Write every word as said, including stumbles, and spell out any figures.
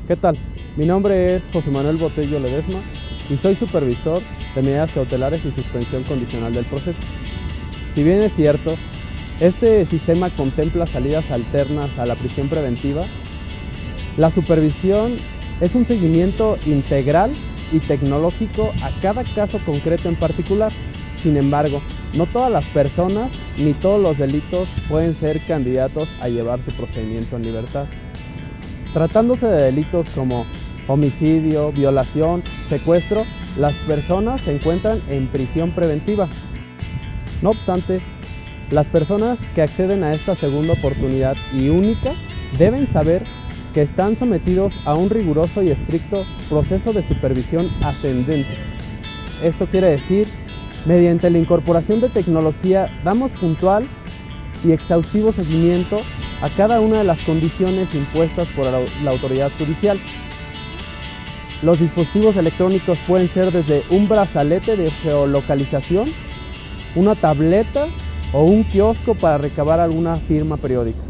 ¿Qué tal? Mi nombre es José Manuel Botello Ledesma y soy supervisor de medidas cautelares y suspensión condicional del proceso. Si bien es cierto, este sistema contempla salidas alternas a la prisión preventiva, la supervisión es un seguimiento integral y tecnológico a cada caso concreto en particular. Sin embargo, no todas las personas ni todos los delitos pueden ser candidatos a llevar su procedimiento en libertad. Tratándose de delitos como homicidio, violación, secuestro, las personas se encuentran en prisión preventiva. No obstante, las personas que acceden a esta segunda oportunidad y única deben saber que están sometidos a un riguroso y estricto proceso de supervisión ascendente. Esto quiere decir, mediante la incorporación de tecnología, damos puntual y exhaustivo seguimiento a cada una de las condiciones impuestas por la autoridad judicial. Los dispositivos electrónicos pueden ser desde un brazalete de geolocalización, una tableta o un kiosco para recabar alguna firma periódica.